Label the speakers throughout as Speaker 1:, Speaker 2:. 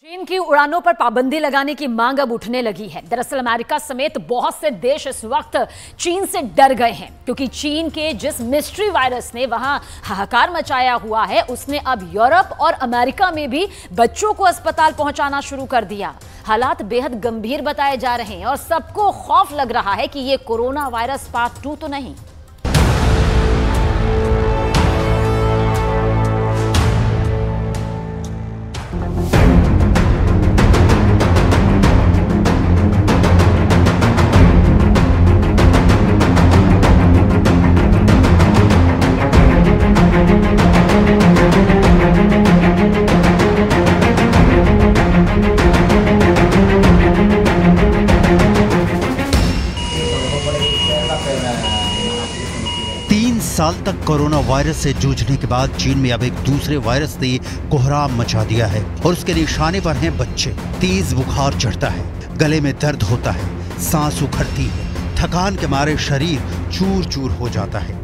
Speaker 1: चीन की उड़ानों पर पाबंदी लगाने की मांग अब उठने लगी है। दरअसल अमेरिका समेत बहुत से देश इस वक्त चीन से डर गए हैं, क्योंकि चीन के जिस मिस्ट्री वायरस ने वहां हाहाकार मचाया हुआ है, उसने अब यूरोप और अमेरिका में भी बच्चों को अस्पताल पहुंचाना शुरू कर दिया। हालात बेहद गंभीर बताए जा रहे हैं और सबको खौफ लग रहा है कि ये कोरोना वायरस पार्ट 2 तो नहीं।
Speaker 2: साल तक कोरोना वायरस से जूझने के बाद चीन में अब एक दूसरे वायरस ने कोहराम मचा दिया है और उसके निशाने पर हैं बच्चे। तेज बुखार चढ़ता है, गले में दर्द होता है, सांस उखड़ती है, थकान के मारे शरीर चूर चूर हो जाता है।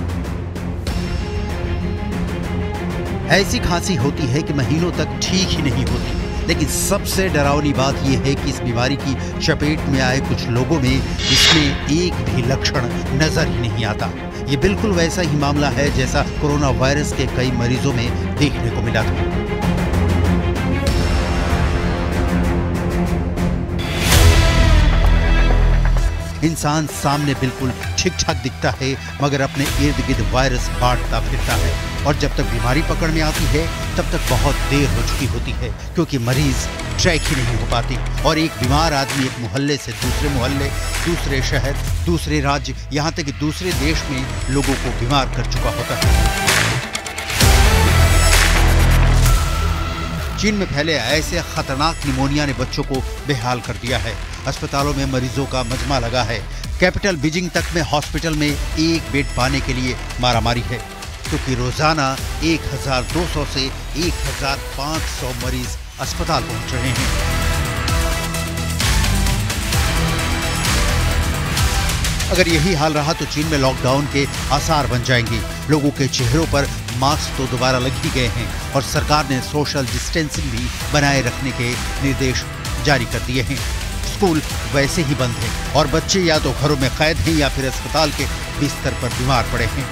Speaker 2: ऐसी खांसी होती है कि महीनों तक ठीक ही नहीं होती। लेकिन सबसे डरावनी बात यह है कि इस बीमारी की चपेट में आए कुछ लोगों में इसमें एक भी लक्षण नजर ही नहीं आता। ये बिल्कुल वैसा ही मामला है जैसा कोरोना वायरस के कई मरीजों में देखने को मिला था। इंसान सामने बिल्कुल ठीक ठाक दिखता है, मगर अपने इर्द गिर्द वायरस बांटता फिरता है और जब तक बीमारी पकड़ में आती है तब तक बहुत देर हो चुकी होती है, क्योंकि मरीज ट्रैक ही नहीं हो पाती और एक बीमार आदमी एक मोहल्ले से दूसरे मोहल्ले, दूसरे शहर, दूसरे राज्य, यहाँ तक कि दूसरे देश में लोगों को बीमार कर चुका होता है। चीन में फैले ऐसे खतरनाक निमोनिया ने बच्चों को बेहाल कर दिया है। अस्पतालों में मरीजों का मजमा लगा है। कैपिटल बीजिंग तक में हॉस्पिटल में एक बेड पाने के लिए मारामारी है, क्योंकि रोजाना 1200 से 1500 मरीज अस्पताल पहुंच रहे हैं। अगर यही हाल रहा तो चीन में लॉकडाउन के आसार बन जाएंगे। लोगों के चेहरों पर मास्क तो दोबारा लग ही गए हैं और सरकार ने सोशल डिस्टेंसिंग भी बनाए रखने के निर्देश जारी कर दिए हैं। स्कूल वैसे ही बंद हैं और बच्चे या तो घरों में कैद हैं या फिर अस्पताल के बिस्तर पर बीमार पड़े हैं।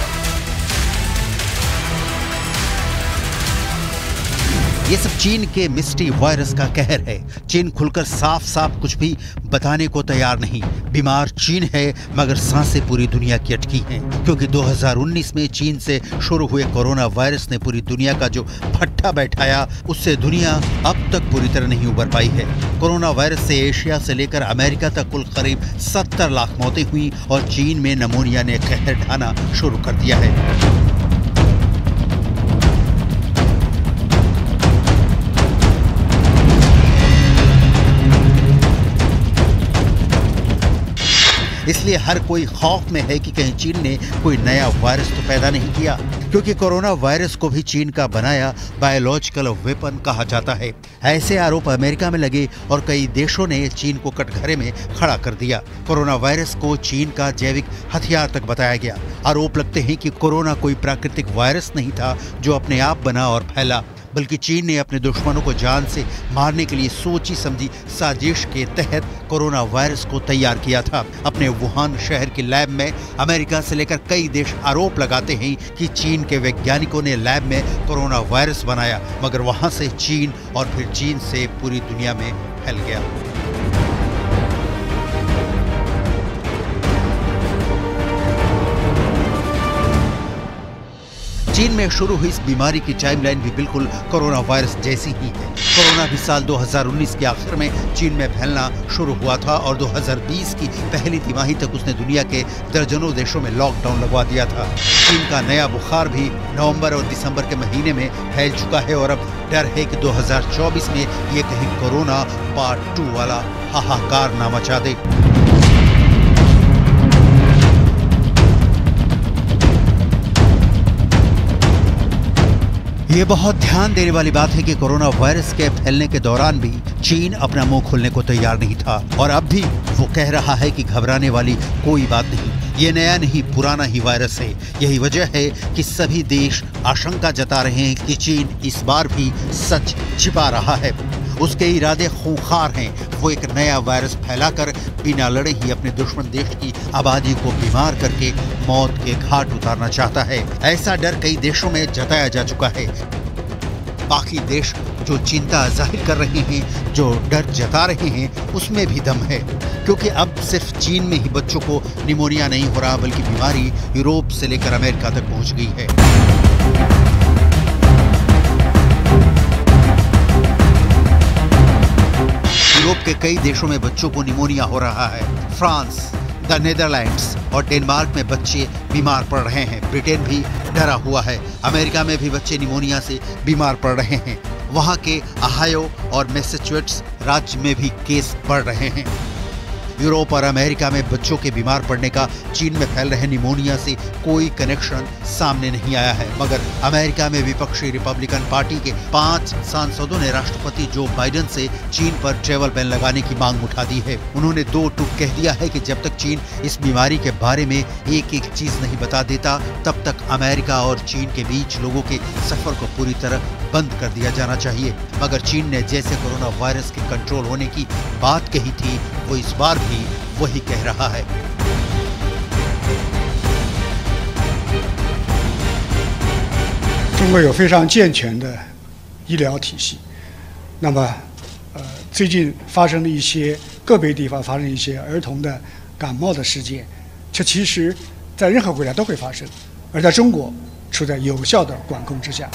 Speaker 2: ये सब चीन के मिस्ट्री वायरस का कहर है। चीन खुलकर साफ साफ कुछ भी बताने को तैयार नहीं। बीमार चीन है, मगर सांसें पूरी दुनिया की अटकी हैं, क्योंकि 2019 में चीन से शुरू हुए कोरोना वायरस ने पूरी दुनिया का जो फट्टा बैठाया, उससे दुनिया अब तक पूरी तरह नहीं उबर पाई है। कोरोना वायरस से एशिया से लेकर अमेरिका तक कुल करीब 70 लाख मौतें हुई और चीन में निमोनिया ने कहर ढाना शुरू कर दिया है। इसलिए हर कोई खौफ में है कि कहीं चीन ने कोई नया वायरस तो पैदा नहीं किया, क्योंकि कोरोना वायरस को भी चीन का बनाया बायोलॉजिकल वेपन कहा जाता है। ऐसे आरोप अमेरिका में लगे और कई देशों ने चीन को कटघरे में खड़ा कर दिया। कोरोना वायरस को चीन का जैविक हथियार तक बताया गया। आरोप लगते हैं कि कोरोना कोई प्राकृतिक वायरस नहीं था जो अपने आप बना और फैला, बल्कि चीन ने अपने दुश्मनों को जान से मारने के लिए सोची समझी साजिश के तहत कोरोना वायरस को तैयार किया था। अपने वुहान शहर के लैब में अमेरिका से लेकर कई देश आरोप लगाते हैं कि चीन के वैज्ञानिकों ने लैब में कोरोना वायरस बनाया, मगर वहां से चीन और फिर चीन से पूरी दुनिया में फैल गया। चीन में शुरू हुई इस बीमारी की टाइमलाइन भी बिल्कुल कोरोना वायरस जैसी ही है। कोरोना भी साल 2019 के आखिर में चीन में फैलना शुरू हुआ था और 2020 की पहली तिमाही तक उसने दुनिया के दर्जनों देशों में लॉकडाउन लगवा दिया था। चीन का नया बुखार भी नवंबर और दिसंबर के महीने में फैल चुका है और अब डर है कि 2024 में ये कहीं कोरोना पार्ट 2 वाला हाहाकार ना मचा दे। ये बहुत ध्यान देने वाली बात है कि कोरोना वायरस के फैलने के दौरान भी चीन अपना मुंह खोलने को तैयार नहीं था और अब भी वो कह रहा है कि घबराने वाली कोई बात नहीं, ये नया नहीं पुराना ही वायरस है। यही वजह है कि सभी देश आशंका जता रहे हैं कि चीन इस बार भी सच छिपा रहा है उसके इरादे खूंखार हैं। वो एक नया वायरस फैलाकर बिना लड़े ही अपने दुश्मन देश की आबादी को बीमार करके मौत के घाट उतारना चाहता है। ऐसा डर कई देशों में जताया जा चुका है। बाकी देश जो चिंता जाहिर कर रहे हैं, जो डर जता रहे हैं, उसमें भी दम है, क्योंकि अब सिर्फ चीन में ही बच्चों को निमोनिया नहीं हो रहा, बल्कि बीमारी यूरोप से लेकर अमेरिका तक पहुंच गई है। यूरोप के कई देशों में बच्चों को निमोनिया हो रहा है। फ्रांस, द नीदरलैंड्स और डेनमार्क में बच्चे बीमार पड़ रहे हैं। ब्रिटेन भी डरा हुआ है। अमेरिका में भी बच्चे निमोनिया से बीमार पड़ रहे हैं। वहां के ओहायो और मैसाचुसेट्स राज्य में भी केस बढ़ रहे हैं। यूरोप और अमेरिका में बच्चों के बीमार पड़ने का चीन में फैल रहे निमोनिया से कोई कनेक्शन सामने नहीं आया है, मगर अमेरिका में विपक्षी रिपब्लिकन पार्टी के 5 सांसदों ने राष्ट्रपति जो बाइडेन से चीन पर ट्रैवल बैन लगाने की मांग उठा दी है। उन्होंने 2 टूक कह दिया है कि जब तक चीन इस बीमारी के बारे में एक एक चीज नहीं बता देता, तब तक अमेरिका और चीन के बीच लोगों के सफर को पूरी तरह बंद कर दिया जाना चाहिए। मगर चीन ने जैसे कोरोना वायरस के कंट्रोल होने की बात कही थी, वो इस बार भी वही कह रहा है।
Speaker 3: 中国有非常健全的医疗体系，那么最近发生的一些个别地方发生一些儿童的感冒的事件，这其实在任何国家都会发生，而在中国处在有效的管控之下。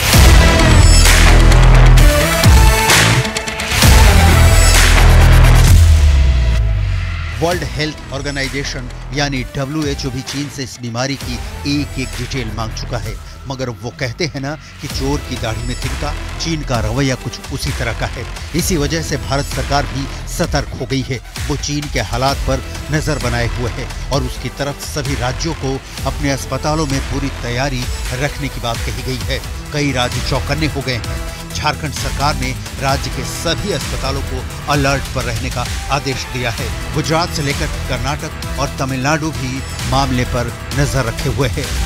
Speaker 2: वर्ल्ड हेल्थ ऑर्गेनाइजेशन यानी WHO भी चीन से इस बीमारी की एक एक डिटेल मांग चुका है, मगर वो कहते हैं ना कि चोर की दाढ़ी में तिनका। चीन का रवैया कुछ उसी तरह का है। इसी वजह से भारत सरकार भी सतर्क हो गई है। वो चीन के हालात पर नजर बनाए हुए है और उसकी तरफ सभी राज्यों को अपने अस्पतालों में पूरी तैयारी रखने की बात कही गई है। कई राज्य चौकन्ने हो गए हैं। झारखंड सरकार ने राज्य के सभी अस्पतालों को अलर्ट पर रहने का आदेश दिया है। गुजरात से लेकर कर्नाटक और तमिलनाडु भी मामले पर नजर रखे हुए हैं।